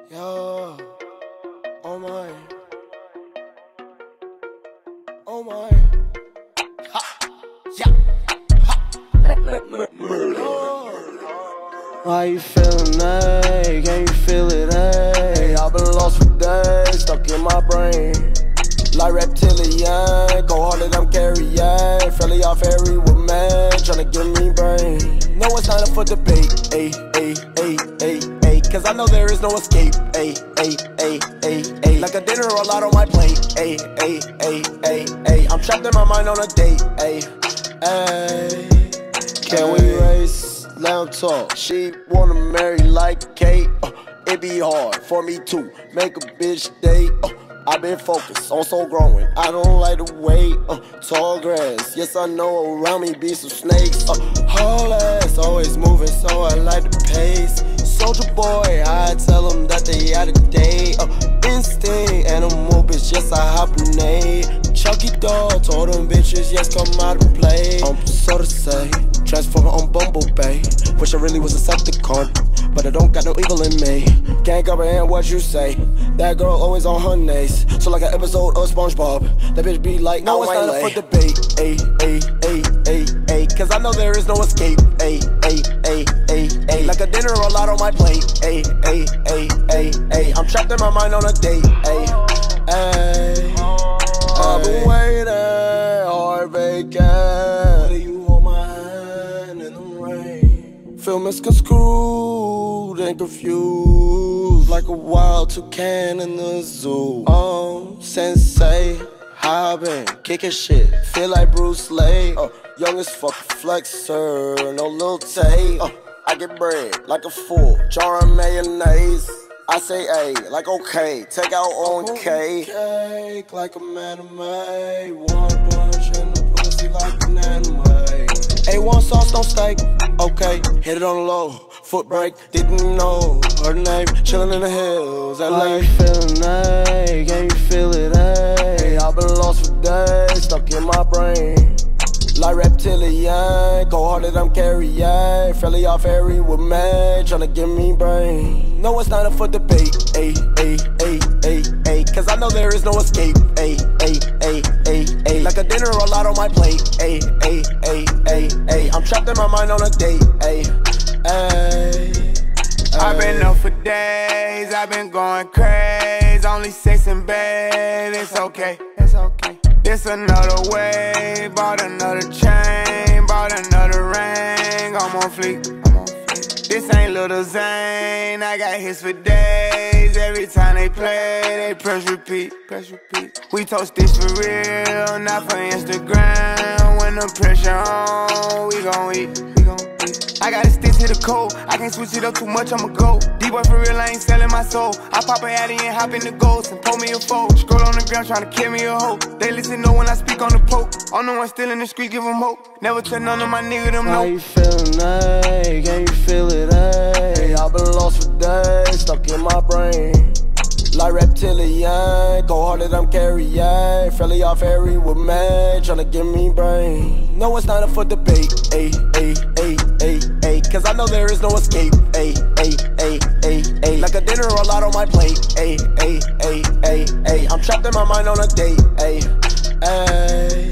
Yo, oh my, oh my, ha, yeah, ha, how you feeling, ayy? Can you feel it, ayy? I've been lost for days, stuck in my brain. Like reptilian, go harder than I'm carrying. Fairly off every woman, tryna give me brain. No, it's not up for debate, ayy, ayy, ayy, ayy, ayy. Cause I know there is no escape, ayy, ayy, ayy, ayy, ayy. Like a dinner a lot on my plate, ayy, ayy, ayy, ayy, ayy. I'm trapped in my mind on a date, ayy, ayy. Can we race? Let 'em talk. She wanna marry like Kate. It be hard for me to make a bitch date. I've been focused on soul growing. I don't like to wait. Tall grass, yes I know around me be some snakes. Whole ass always moving, so I like the pace. Soulja Boy, I tell them that they out of date. Instinct, animal bitch, yes I hibernate. Chucky dog told them bitches, yes come out and play. So to say, transforming on Bumblebee. Wish I really was a Decepticon, but I don't got no evil in me. Can't comprehend what you say. That girl always on her knees, so like an episode of SpongeBob. That bitch be like, no, it's not up for debate. Ayy, ayy, ayy, ayy, ayy. Cause I know there is no escape. Ayy, ayy, ayy, ayy, ayy. Like a dinner a lot on my plate. Ayy, ayy, ayy, ayy, ayy. I'm trapped in my mind on a date. Ayy, ayy. I've been waiting, hard vacant. Will you hold my hand in the rain? Feel misconstrued and confused, like a wild toucan in the zoo. Sensei, how I been kicking shit, feel like Bruce Lee. Young as fuck flexer, no Lil Tay. I get bread like a fool, jar of mayonnaise. I say A, like okay, take out on K. Cake like a anime, one punch in the pussy like an anime. A1 sauce, don't steak, okay, hit it on the low. Foot break, didn't know her name, chillin' in the hills, LA. How you feelin', ayy? Can you feel it, ayy? I've been lost for days, stuck in my brain. Like reptilian, go harder than I'm carrying. Fairly off every woman, tryna give me brain. No, it's not up for debate, ayy, ayy, ayy, ayy, ayy. Cause I know there is no escape, ayy, ayy, ayy, ayy, ayy. Like a dinner a lot on my plate, ayy, ayy, ayy, ayy, ayy. I'm trapped in my mind on a date, ayy, ayy. I've been up for days, I've been going crazy. Only sex and bed, it's okay, it's okay. It's another way, bought another chain, bought another ring. I'm on fleek, I'm on fleek. This ain't Lil Zane, I got hits for days. Every time they play, they press repeat, press repeat. We toast this for real, not for Instagram. When the pressure on, we gon' eat, we gon' eat. I gotta stick to the code, I can't switch it up too much, I'ma go. D-boy for real, I ain't selling my soul. I pop a addy and hop in the ghost and pull me a foe. Scroll on the ground tryna kill me a hoe. They listen know when I speak on the poke. All no one still in the street, give them hope. Never tell none of my nigga them no. How you feelin', ayy? Can you feel it, ayy? I've been lost for days, stuck in my brain. Like reptilian, go harder than I'm carrying. Fairly off every woman, tryna give me brain. No, it's not up for debate, ayy, ayy, ayy, ayy, ayy. Cause I know there is no escape, ayy, ayy, ayy, ayy, ayy. Like a dinner a lot on my plate, ayy, ayy, ayy, ayy, ayy. I'm trapped in my mind on a date, ayy, ayy.